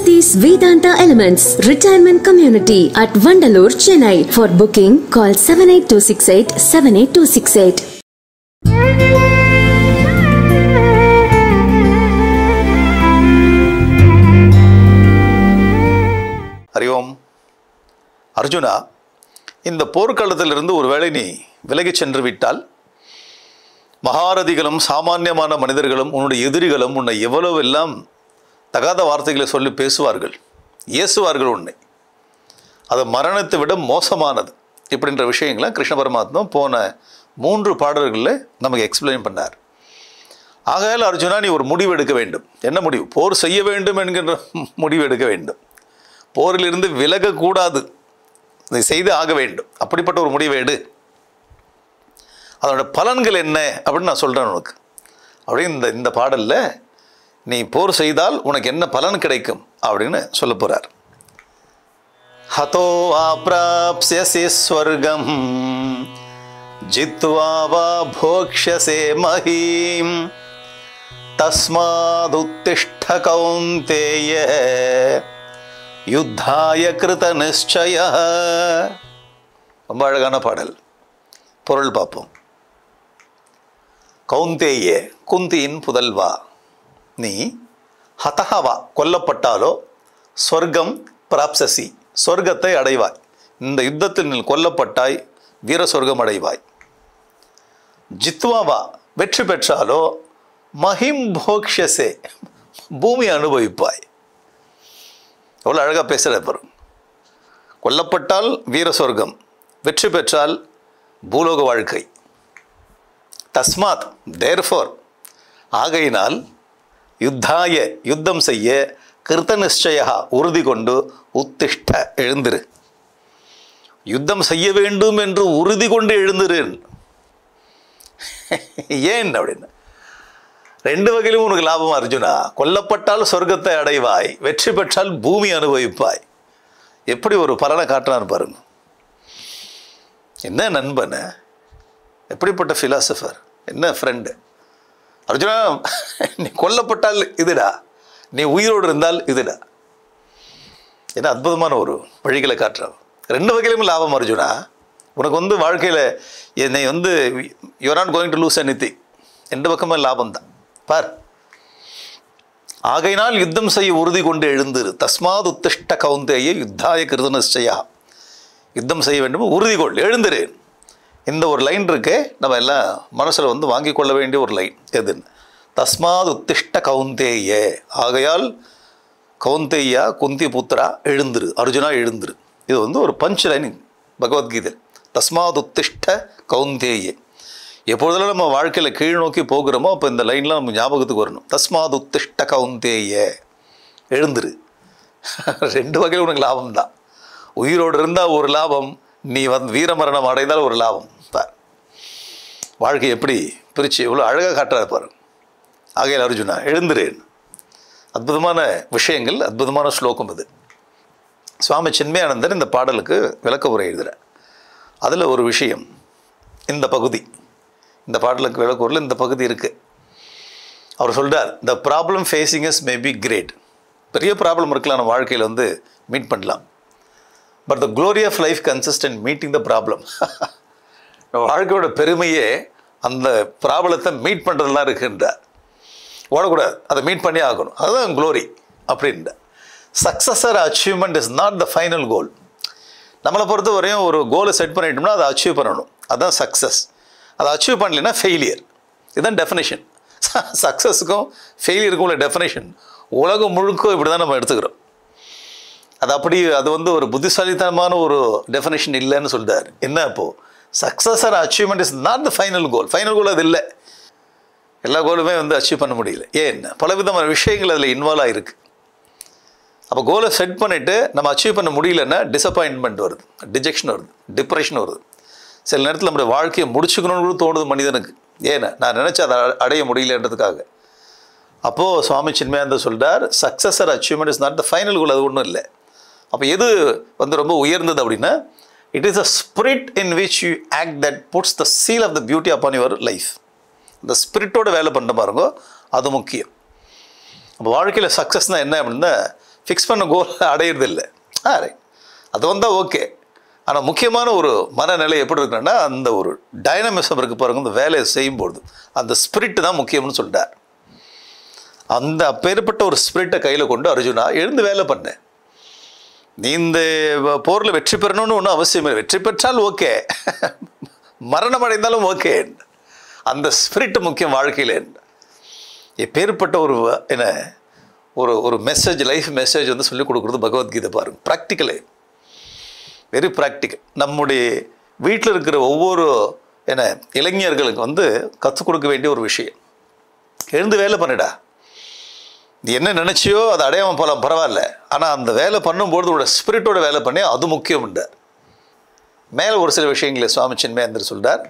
Sathis Vedanta Elements Retirement Community at Vandalur, Chennai. For booking, call 78268 78268. Hariom. Arjuna, இந்த போர்க்களத்திலிருந்து ஒருவேளை நீ விலகிச் சென்று விட்டால் மகாரதிகளும் சாமானியமான மனிதர்களும் உன்னுடைய எதிரிகளும் உன்னை எவ்வளவு எல்லாம் தகாத வார்த்தைகளை சொல்லி பேசுவார்கள், ஏசுவார்கள் உன்னை. அது மரணத்தை விட மோசமானது. இப்படின்ற விஷயங்களை கிருஷ்ண பரமாத்மா போன 3 பாடல்களில் நமக்கு எக்ஸ்பிளைன் பண்ணார். ஆகையால் அர்ஜுனா, நீ ஒரு முடிவு எடுக்க வேண்டும். என்ன முடிவு? போர் செய்ய வேண்டும் என்கின்ற முடிவு எடுக்க வேண்டும். போரிலிருந்து விலகக்கூடாது, இதை செய்து ஆக வேண்டும். அப்படிப்பட்ட ஒரு முடிவை எடு. அதோட பலன்கள் என்ன அப்படின்னு நான் சொல்கிறேன் உனக்கு. அப்படின்னு இந்த பாடலில் நீ போர் செய்தால் உனக்கு என்ன பலன் கிடைக்கும் அப்படின்னு சொல்ல போகிறார். ஹதோ ஆப்ராப்ஸ்யசி ஸ்வர்கம் ஜித்வா வா போக்ஷ்யசே மஹீம் தஸ்மாதுத்திஷ்ட கௌந்தேய யுத்தாய கிருத நிச்சய. ரொம்ப அழகான பாடல். பொருள் பார்ப்போம். கௌந்தேய, குந்தியின் புதல்வா, நீ ஹதஹவா கொல்லப்பட்டாலோ சொர்க்கம் பிராப்சசி சொர்க்கத்தை அடைவாய். இந்த யுத்தத்தில் நீ கொல்லப்பட்டாய், வீர சொர்க்கம் அடைவாய். ஜித்வாவா வெற்றி பெற்றாலோ மஹிம் போக்ஷசே பூமி அனுபவிப்பாய். எவ்வளோ அழகாக பேசுகிற பாரு. கொல்லப்பட்டால் வீர சொர்க்கம், வெற்றி பெற்றால் பூலோக வாழ்க்கை. தஸ்மாத் தேர்ஃபோர் ஆகையினால் யுத்தாய யுத்தம் செய்ய கிருத்த நிச்சயா உறுதி கொண்டு உத்திஷ்ட எழுந்திரு. யுத்தம் செய்ய வேண்டும் என்று உறுதி கொண்டு எழுந்திரு. ஏன் அப்படின்னு 2 வகையிலும் உனக்கு லாபம் அர்ஜுனா. கொல்லப்பட்டால் சொர்க்கத்தை அடைவாய், வெற்றி பெற்றால் பூமி அனுபவிப்பாய். எப்படி ஒரு பலனை காட்டுறான்னு பாருங்க. என்ன நண்பன், எப்படிப்பட்ட ஃபிலாசபர், என்ன ஃப்ரெண்டு. அர்ஜுனா, நீ கொல்லப்பட்டால் இதுடா, நீ உயிரோடு இருந்தால் இதுடா. என்ன அற்புதமான ஒரு வழிகளை காட்டுறான். 2 வகையிலும் லாபம் அர்ஜுனா. உனக்கு வாழ்க்கையில் என்னை you are not going to lose anything. 2 பக்கமே லாபம் தான் பார். ஆகையினால் யுத்தம் செய்ய உறுதி கொண்டு எழுந்திரு. தஸ்மாத் உத்திஷ்ட கௌந்தேய யுத்தாய கிருத நிச்சயா. யுத்தம் செய்ய வேண்டும், உறுதி கொள், எழுந்திரு. இந்த ஒரு லைன் இருக்கு, நம்ம எல்லாம் மனசில் வாங்கி கொள்ள வேண்டிய ஒரு லைன். எதுன்னு? தஸ்மாத் உத்திஷ்ட கௌந்தேய. ஆகையால் கௌந்தேயா, குந்தி புத்திரா, எழுந்திரு. அர்ஜுனா எழுந்திரு. இது ஒரு பஞ்ச் லைன் பகவத்கீதை. தஸ்மாத் உத்திஷ்ட கௌந்தேய. எப்பொழுதெல்லாம் நம்ம வாழ்க்கையில் கீழ் நோக்கி போகிறோமோ அப்போ இந்த லைன்லாம் நம்ம ஞாபகத்துக்கு வரணும். தஸ்மாத் உத்திஷ்ட கௌந்தேய, எழுந்திரு. 2 வகையில் உனக்கு லாபம் தான். உயிரோடு இருந்தால் ஒரு லாபம், நீ வீரமரணம் அடைந்தால் ஒரு லாபம். பார், வாழ்க்கை எப்படி பிரித்து இவ்வளோ அழகாக காட்டுறாரு பாரு. ஆகையால் அர்ஜுனா எழுந்திரேன். அற்புதமான விஷயங்கள், அற்புதமான ஸ்லோகம் இது. சுவாமி சின்மயானந்தர் இந்த பாடலுக்கு விளக்க உரை எழுதுகிறார். அதில் ஒரு விஷயம், இந்த பகுதி, இந்த பாடலுக்கு விளக்க உரையில் இந்த பகுதி இருக்குது. அவர் சொல்கிறார், the problem facing is may be great. பெரிய ப்ராப்ளம் இருக்கலாம், நம்ம வாழ்க்கையில் மீட் பண்ணலாம். But the glory of life consist in meeting the problem. நம்ம வாழ்க்கையோட பெருமையே அந்த ப்ராப்ளத்தை மீட் பண்ணுறதுலாம் இருக்குன்றார். ஓடக்கூடாது, அதை மீட் பண்ணி ஆகணும், அதுதான் க்ளோரி அப்படின்ற. Success or achievement is not the final goal. நம்மளை பொறுத்த வரையும் ஒரு கோலை செட் பண்ணிட்டோம்னா அதை அச்சீவ் பண்ணணும், அதுதான் சக்ஸஸ். அதை அச்சீவ் பண்ணலைன்னா ஃபெயிலியர். இதுதான் டெஃபினேஷன். சக்ஸஸுக்கும் ஃபெயிலியருக்கும் உள்ள டெஃபினேஷன் உலகம் முழுக்க இப்படி தான் நம்ம எடுத்துக்கிறோம். அது ஒரு புத்திசாலித்தனமான ஒரு டெஃபினேஷன் இல்லைன்னு சொல்கிறார். என்ன அப்போது? Success or achievement is not the final goal. Final goal அது இல்லை. எல்லா கோலுமே அச்சீவ் பண்ண முடியல. ஏன்? பலவிதமான விஷயங்கள் அதில் இன்வால்வ் ஆகிருக்கு. அப்போ கோலை செட் பண்ணிவிட்டு நம்ம அச்சீவ் பண்ண முடியலன்னா டிசப்பாயின்மெண்ட் வருது, டிஜெக்ஷன் வருது, டிப்ரெஷன் வருது. சில நேரத்தில் நம்முடைய வாழ்க்கையை முடிச்சுக்கணும்னு கூட தோணுது மனிதனுக்கு. ஏன்னா நான் நினச்சி அதை அடைய முடியலன்றதுக்காக. அப்போது சுவாமி சின்மயானந்தர் சொல்கிறார், success or achievement is not the final goal. அது ஒன்றும் இல்லை. அப்போ எது ரொம்ப உயர்ந்தது அப்படின்னா, it is a spirit in which you act that puts the seal of the beauty upon your life. இந்த ஸ்பிரிட்டோட வேலை பண்ணுற பாருங்க, அது முக்கியம். அப்போ வாழ்க்கையில் சக்ஸஸ்னால் என்ன அப்படின்னா, ஃபிக்ஸ் பண்ண கோல் அடையிறதில்லை. ரைட், அது வந்தால் ஓகே. ஆனால் முக்கியமான ஒரு மனநிலை எப்படி இருக்குன்னா, அந்த ஒரு டைனமிசம் இருக்குது பாருங்கள், இந்த வேலையை செய்யும்போது அந்த ஸ்பிரிட் தான் முக்கியம்னு சொல்லிட்டார். அந்த அப்பேற்பட்ட ஒரு ஸ்பிரிட்டை கையில் கொண்டு அர்ஜுனா எழுந்து வேலை பண்ணேன். நீ இந்த போரில் வெற்றி பெறணும்னு ஒன்றும் அவசியம் இல்லை. வெற்றி பெற்றால் ஓகே, மரணம் அடைந்தாலும் ஓகே. அந்த ஸ்பிரிட் முக்கியம் வாழ்க்கையில். எப்பேற்பட்ட ஒரு என்ன ஒரு மெசேஜ், லைஃப் மெசேஜ் வந்து சொல்லிக் கொடுக்குறது பகவத்கீதை பாருங்கள். ப்ராக்டிக்கலே, வெரி ப்ராக்டிக்கல். நம்முடைய வீட்டில் இருக்கிற ஒவ்வொரு இளைஞர்களுக்கு வந்து கற்றுக் கொடுக்க வேண்டிய ஒரு விஷயம். எழுந்து வேலை பண்ணிடா. நீ என்ன நினச்சியோ அதை அடையாமல் போகலாம், பரவாயில்ல. ஆனால் அந்த வேலை பண்ணும்போது உங்களோட ஸ்பிரிட்டோட வேலை பண்ணி அது முக்கியம்ன்றார். மேலே ஒரு சில விஷயங்களை சுவாமி சின்மயேந்தர் சொல்கிறார்.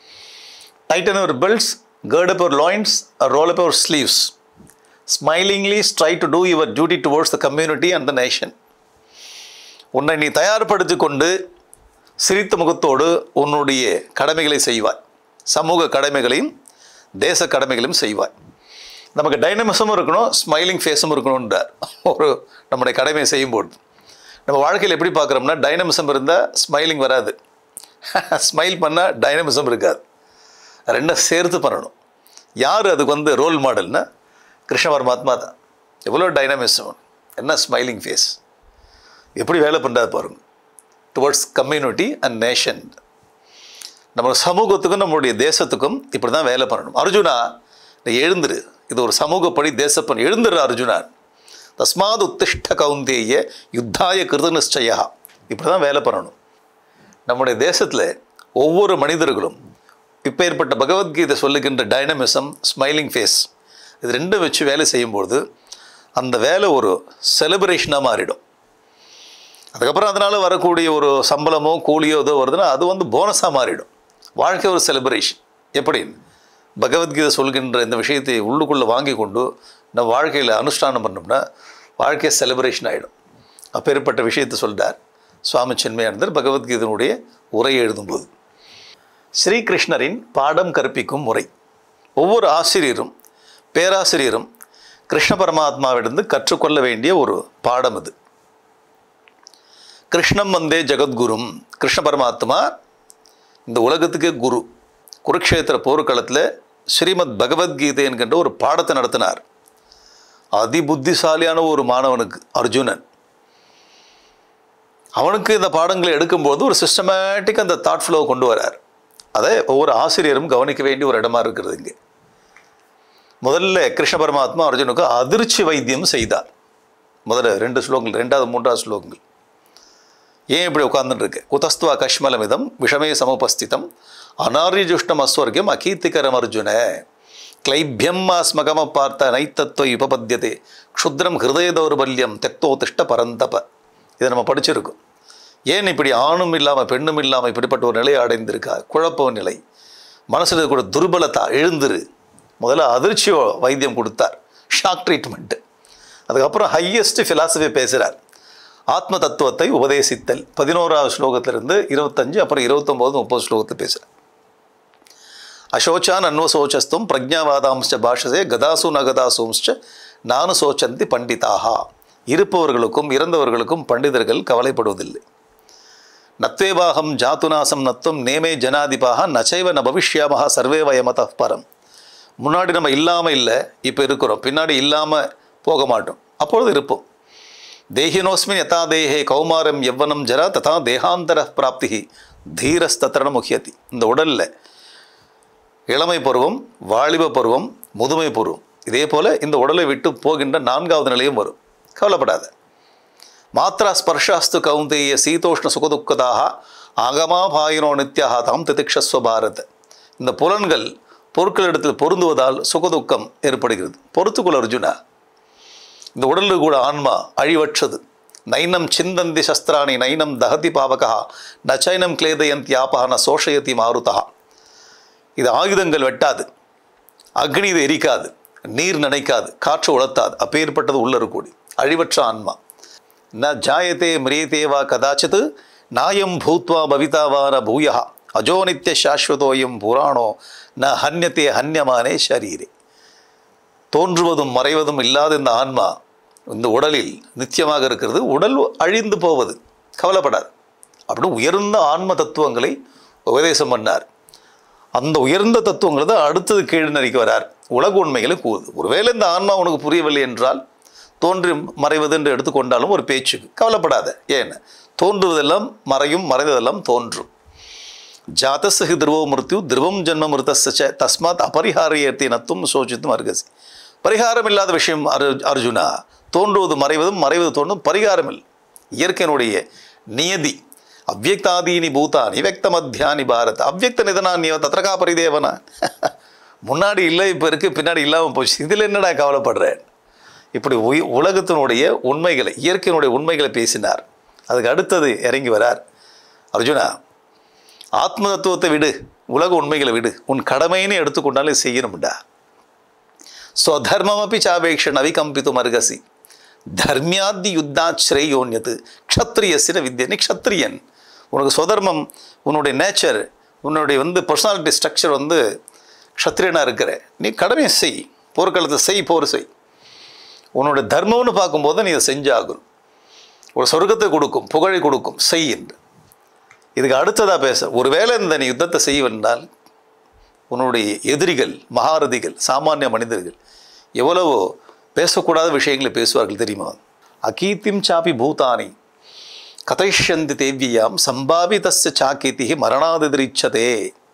Tighten your belts, gird up your loins, roll up your sleeves. Smilingly strive to do your duty towards the community and the nation. உன்னை நீ தயார்படுத்தி கொண்டு சிரித்த முகத்தோடு உன்னுடைய கடமைகளை செய்வாய். சமூக கடமைகளையும் தேச கடமைகளையும் செய்வாய். நமக்கு டைனமிசமும் இருக்கணும், ஸ்மைலிங் ஃபேஸும் இருக்கணுன்றார். நம்முடைய கடமையை செய்யும்போது நம்ம வாழ்க்கையில் எப்படி பார்க்குறோம்னா, டைனமிசம் இருந்தால் ஸ்மைலிங் வராது, ஸ்மைல் பண்ணால் டைனமிசம் இருக்காது. ரெண்டும் சேர்த்து பண்ணணும். யார் அதுக்கு வந்து ரோல் மாடல்னா கிருஷ்ண பரமாத்மா தான். எவ்வளோ டைனமிசம், என்ன ஸ்மைலிங் ஃபேஸ், எப்படி வேலை பண்ணுறாது பாருங்கள். டுவர்ட்ஸ் கம்யூனிட்டி அண்ட் நேஷன், நம்ம சமூகத்துக்கும் நம்மளுடைய தேசத்துக்கும் இப்படி தான் வேலை பண்ணணும். அர்ஜுனா, நீ எழுந்துரு, இது ஒரு சமூகப்படி தேசப்பணி. எழுந்துரு அர்ஜுனா. தஸ்மாத் உத்திஷ்ட கௌந்தேய யுத்தாய கிருத நிச்சயா. இப்படி தான் வேலை பண்ணணும். நம்முடைய தேசத்தில் ஒவ்வொரு மனிதர்களும் இப்போ ஏற்பட்ட பகவத்கீதை சொல்லுகின்ற டைனமிசம், ஸ்மைலிங் ஃபேஸ், இது ரெண்டும் வச்சு வேலை செய்யும்பொழுது அந்த வேலை ஒரு செலிப்ரேஷனாக மாறிடும். அதுக்கப்புறம் அதனால் வரக்கூடிய ஒரு சம்பளமோ கூலியோ ஏதோ வருதுன்னா அது வந்து போனஸாக மாறிடும். வாழ்க்கை ஒரு செலிப்ரேஷன். எப்படி பகவத்கீதை சொல்கின்ற இந்த விஷயத்தை உள்ளுக்குள்ளே வாங்கி கொண்டு நம்ம வாழ்க்கையில் அனுஷ்டானம் பண்ணோம்னா வாழ்க்கையை செலிப்ரேஷன் ஆகிடும். அப்பேற்பட்ட விஷயத்தை சொல்கிறார் சுவாமி சின்மயானந்தர் பகவத்கீதையினுடைய உரையை எழுதும்போது. ஸ்ரீகிருஷ்ணரின் பாடம் கற்பிக்கும் முறை. ஒவ்வொரு ஆசிரியரும் பேராசிரியரும் கிருஷ்ண பரமாத்மாவிடந்து கற்றுக்கொள்ள வேண்டிய ஒரு பாடம் இது. கிருஷ்ணம் வந்தே ஜெகத்குரும். கிருஷ்ண பரமாத்மா இந்த உலகத்துக்கே குரு. குருக்ஷேத்திர போர்க்களத்தில் ஸ்ரீமத் பகவத்கீதை என்கின்ற ஒரு பாடத்தை நடத்தினார். அதிபுத்திசாலியான ஒரு மாணவனுக்கு, அர்ஜுனன், அவனுக்கு இந்த பாடங்களை எடுக்கும்போது ஒரு சிஸ்டமேட்டிக் அந்த தாட் ஃப்ளோ கொண்டு வரார். அதை ஒவ்வொரு ஆசிரியரும் கவனிக்க வேண்டிய ஒரு இடமா இருக்கிறது. இங்கே முதல்ல கிருஷ்ண பரமாத்மா அர்ஜுனுக்கு அதிர்ச்சி வைத்தியம் செய்தார். முதல்ல 2 ஸ்லோகங்கள், 2வது 3வது ஸ்லோகங்கள். ஏன் இப்படி உட்கார்ந்துட்டு இருக்கு? குதஸ்துவா கஷ்மலமிதம் விஷமே சமுபஸ்திதம் அனாரிஜுஷ்டம் அஸ்வர்க்கம் அகீர்த்திகரம் அர்ஜுன கிளைபியம் ஆஸ்மகம பார்த்த நைத்தத்துவ உபபத்தியதே க்ஷுத்ரம் ஹிருதய தௌர்பல்யம் தெக்தோதிஷ்ட பரந்தப. இதை நம்ம படிச்சிருக்கோம். ஏன் இப்படி ஆணும் இல்லாமல் பெண்ணும் இல்லாமல் இப்படிப்பட்ட ஒரு நிலையை அடைந்திருக்கா? குழப்ப நிலை, மனசில் கூட துர்பலத்தா. எழுந்துரு. முதல்ல அதிர்ச்சி வைத்தியம் கொடுத்தார், ஷாக் ட்ரீட்மெண்ட்டு. அதுக்கப்புறம் ஹையஸ்ட் ஃபிலாசபி பேசுகிறார், ஆத்ம தத்துவத்தை உபதேசித்தல். 11வது ஸ்லோகத்திலிருந்து 25, அப்புறம் 29, 30 ஸ்லோகத்தை பேசுகிறார். அசோச்சான் அன்வசோச்சஸ்தும் பிரஜாவாதாம்ச பாஷசே கதாசு நகதாசூம்ச்ச நானு சோச்சந்தி பண்டிதாக. இருப்பவர்களுக்கும் இறந்தவர்களுக்கும் பண்டிதர்கள் கவலைப்படுவதில்லை. நத்வேவாகம் ஜாத்துநாசம் நத்துவம் நேமே ஜனாதிபாக நச்சைவ ந பவிஷ்யாமஹா சர்வே வயமத பரம். முன்னாடி நம்ம இல்லாமல் இல்லை, இப்போ இருக்கிறோம். பின்னாடி இல்லாமல் போக மாட்டோம், அப்பொழுது இருப்போம். தேஹினோஸ்மின் யதா தேஹே கௌமாரம் யவ்வனம் ஜரா ததா தேகாந்தர பிராப்தி தீரஸ்தத்திர முக்கியதி. இந்த உடலில் இளமை பருவம், வாலிப பருவம், முதுமை பருவம், இதே போல் இந்த உடலை விட்டு போகின்ற 4வது நிலையும் வரும். கவலைப்படாத. மாத்ரா ஸ்பர்ஷாஸ்து கௌந்தேய சீதோஷ்ண சுகதுக்கதாக ஆகமாபாயினோ நித்யாக தாம் திதிக்ஷஸ்வ பாரத். இந்த புலன்கள் பொருட்களிடத்தில் பொருந்துவதால் சுகதுக்கம் ஏற்படுகிறது. பொறுத்துக்குள் அர்ஜுனா. இந்த உடலில் கூட ஆன்மா அழிவற்றது. நைனம் சிந்தந்தி சஸ்திராணி நைனம் தகதி பாவகா நச்சைனம் கிளேதயந்தி ஆபா ந சோஷயதி மாருதா. இது ஆயுதங்கள் வெட்டாது, அக்னி இது எரிக்காது, நீர் நினைக்காது, காற்று உளர்த்தாது. அப்பேற்பட்டது உள்ள இருக்கக்கூடி அழிவற்ற ஆன்மா. ந ஜாயத்தே மிரியத்தேவா கதாச்சித் நாயம் பூத்வா பவிதாவான பூயா அஜோ நித்திய சாஸ்வதோயம் புராணோ ந ஹன்யத்தே ஹன்யமானே ஷரீரே. தோன்றுவதும் மறைவதும் இல்லாத இந்த ஆன்மா இந்த உடலில் நித்தியமாக இருக்கிறது, உடல் அழிந்து போவது, கவலைப்படாது அப்படின்னு உயர்ந்த ஆன்ம தத்துவங்களை உபதேசம் பண்ணார். அந்த உயர்ந்த தத்துவங்களை தான் அடுத்தது கீழ் நரிக்கு வரார். உலக உண்மைகளை கூறுது. ஒருவேளை இந்த ஆன்மா உனக்கு புரியவில்லை என்றால் தோன்றி மறைவது என்று எடுத்துக்கொண்டாலும் ஒரு பேச்சுக்கு கவலைப்படாத. ஏன் தோன்றுவதெல்லாம் மறையும், மறைவதெல்லாம் தோன்றும். ஜாதஸ்ஹி திருவோ மிருத்யு திருவம் ஜென்ம மிருதஸ்ய தஸ்மாத் அபரிஹாரியத்தை நத்தும் சோசித்தும் அர்கசி. பரிகாரம் இல்லாத விஷயம் அர்ஜுனா. தோன்றுவது மறைவதும், மறைவது தோன்றும் பரிகாரம் இல்லை. இயற்கையினுடைய நியதி. அவ்யக்தாதீனி பூதானி வியக்த மத்தியானி பாரத் அவ்யக்த நிதனான்யோ தத்ரகா பரிதேவனா. முன்னாடி இல்லை, இப்போ இருக்குது, பின்னாடி இல்லாமல் போச்சு, இதில் என்னடா கவலைப்படுறேன். இப்படி உலகத்தினுடைய உண்மைகளை, இயற்கையினுடைய உண்மைகளை பேசினார். அதுக்கு அடுத்தது இறங்கி வரார். அர்ஜுனா, ஆத்ம தத்துவத்தை விடு, உலக உண்மைகளை விடு, உன் கடமைன்னு எடுத்துக்கொண்டாலே செய்யணும்டா. ஸ்வதர்மமபி சாபேக்ஷன் அவிகம்பித்தும் அர்கசி தர்மியாதி யுத்தாச்ரேயோன்யது க்ஷத்ரியசின வித்யா. நீ க்ஷத்ரியன், உனக்கு சுதர்மம், உன்னுடைய நேச்சர், உன்னுடைய பர்சனாலிட்டி ஸ்ட்ரக்சர் க்ஷத்ரியனாக இருக்கிற, நீ கடமையை செய், போர்க்களத்தை செய், போர் செய். உன்னோட தர்மம்னு பார்க்கும்போது நீ இதை செஞ்சாகும். ஒரு சொர்க்கத்தை கொடுக்கும், புகழை கொடுக்கும், செய் என்று. இதுக்கு அடுத்ததாக பேச, ஒருவேளை இந்த நீ யுத்தத்தை செய்வென்றால் உன்னுடைய எதிரிகள், மகாரதிகள், சாமானிய மனிதர்கள் எவ்வளவோ பேசக்கூடாத விஷயங்களை பேசுவார்கள் தெரியுமா? அகீர்த்திம் சாப்பி பூதானி கதைஷந்தி தேவியாம் சம்பாவிதஸ்ய சாக்கீர்த்தி மரணாதிரிச்சதே.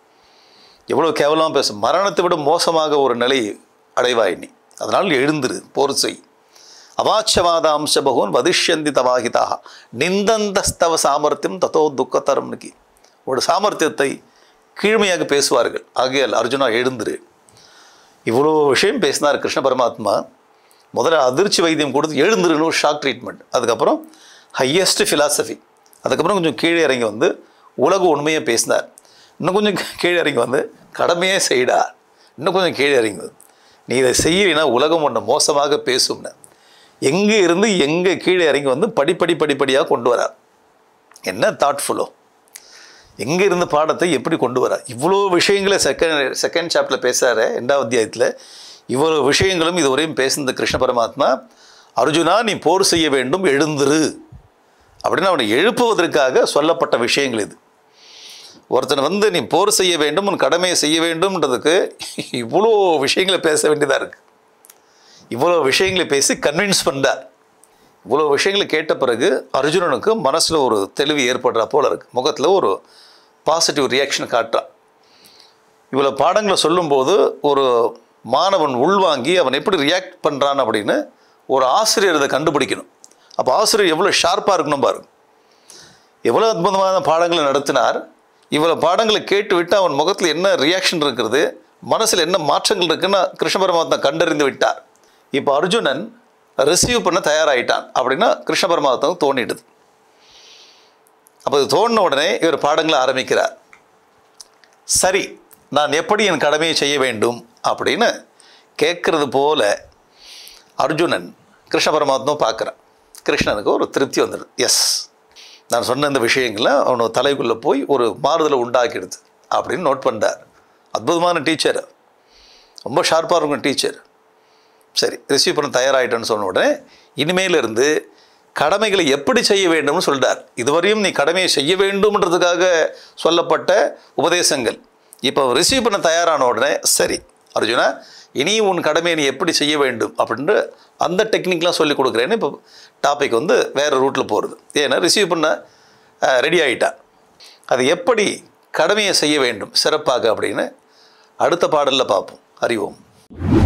எவ்வளோ கேவலமாக பேசும். மரணத்தை விட மோசமாக ஒரு நிலை அடைவாய் நீ. அதனால் எழுந்திரு, போர் செய். அவாச்சவாதாம்ச பகவன் வதிஷ்யந்தி தவாகிதாக நிந்தந்தஸ்தவ சாமர்த்தியம் தத்தோ துக்கத்தரம்னுக்கி. ஒரு சாமர்த்தியத்தை கீழ்மையாக பேசுவார்கள். ஆகையால் அர்ஜுனா எழுந்திரு. இவ்வளோ விஷயம் பேசினார் கிருஷ்ண பரமாத்மா. முதல்ல அதிர்ச்சி வைத்தியம் கொடுத்து எழுந்துருன்னு ஒரு ஷாக் ட்ரீட்மெண்ட். அதுக்கப்புறம் ஹையஸ்ட் ஃபிலாசபி. அதுக்கப்புறம் கொஞ்சம் கீழே இறங்கி உலக உண்மையை பேசினார். இன்னும் கொஞ்சம் கீழே இறங்கி கடமையே செய்டா. இன்னும் கொஞ்சம் கீழே இறங்கி நீ இதை செய்யலைன்னா உலகம் ஒன்று மோசமாக பேசும்னு. எங்கே இருந்து எங்கே கீழே இறங்கி படிப்படியாக கொண்டு வரார். என்ன தாட்ஃபுல்லோ! எங்கே இருந்து பாடத்தை எப்படி கொண்டு வரார். இவ்வளோ விஷயங்களை செகண்ட் சாப்டரில் பேசுகிறாரு, 2வது அத்தியாயத்தில். இவ்வளோ விஷயங்களும் இதுவரையும் பேசுனது கிருஷ்ண பரமாத்மா. அர்ஜுனா, நீ போர் செய்ய வேண்டும், எழுந்துரு அப்படின்னு அவனை எழுப்புவதற்காக சொல்லப்பட்ட விஷயங்கள் இது. ஒருத்தனை நீ போர் செய்ய வேண்டும், உன் கடமையை செய்ய வேண்டும்ன்றதுக்கு இவ்வளோ விஷயங்களை பேச வேண்டியதாக இருக்குது. இவ்வளோ விஷயங்களை பேசி கன்வின்ஸ் பண்ணார். இவ்வளோ விஷயங்களை கேட்ட பிறகு அர்ஜுனனுக்கு மனசில் ஒரு தெளிவு ஏற்படுறா போல இருக்குது. முகத்தில் ஒரு பாசிட்டிவ் ரியாக்ஷன் காட்டுறான். இவ்வளோ பாடங்களை சொல்லும்போது ஒரு மாணவன் உள்வாங்கி அவன் எப்படி ரியாக்ட் பண்ணுறான் அப்படின்னு ஒரு ஆசிரியர் இதை கண்டுபிடிக்கணும். அப்போ ஆசிரியர் எவ்வளோ ஷார்ப்பாக இருக்கணும் பாருங்க. எவ்வளோ அற்புதமான பாடங்களை நடத்தினார். இவ்வளோ பாடங்களை கேட்டுவிட்டு அவன் முகத்தில் என்ன ரியாக்ஷன் இருக்கிறது, மனசில் என்ன மாற்றங்கள் இருக்குன்னு கிருஷ்ண பரமாத்மா கண்டறிந்து விட்டார். இப்போ அர்ஜுனன் ரிசீவ் பண்ண தயாராகிட்டான் அப்படின்னா கிருஷ்ண பரமாத்மாவுக்கு தோணிடுது. அப்போ இது தோணின உடனே இவர் பாடங்களை ஆரம்பிக்கிறார். சரி, நான் எப்படி என் கடமையை செய்ய வேண்டும் அப்படின்னு கேட்குறது போல அர்ஜுனன் கிருஷ்ண பரமாத்மா பார்க்குறான். கிருஷ்ணனுக்கு ஒரு திருப்தி வந்துடுது. எஸ், நான் சொன்ன இந்த விஷயங்களை அவனோட தலைக்குள்ளே போய் ஒரு மாறுதலை உண்டாக்கிடுது அப்படின்னு நோட் பண்ணுறார். அற்புதமான டீச்சர், ரொம்ப ஷார்ப்பாக இருக்கும் டீச்சர். சரி, ரிசீவ் பண்ண தயாராகிட்டேன்னு சொன்ன உடனே இனிமேலிருந்து கடமைகளை எப்படி செய்ய வேண்டும்னு சொல்கிறார். இதுவரையும் நீ கடமையை செய்ய வேண்டும்ன்றதுக்காக சொல்லப்பட்ட உபதேசங்கள். இப்போ ரிசீவ் பண்ண தயாரான உடனே சரி அர்ஜுனா, இனி உன் கடமையை நீ எப்படி செய்ய வேண்டும் அப்படின்ட்டு அந்த டெக்னிக்லாம் சொல்லி கொடுக்குறேன்னு இப்போ டாபிக் வேறு ரூட்டில் போகிறது. ஏன்னா ரிசீவ் பண்ண ரெடி ஆகிட்டா. அது எப்படி கடமையை செய்ய வேண்டும் சிறப்பாக அப்படின்னு அடுத்த பாடலில் பார்ப்போம். அறிவோம்.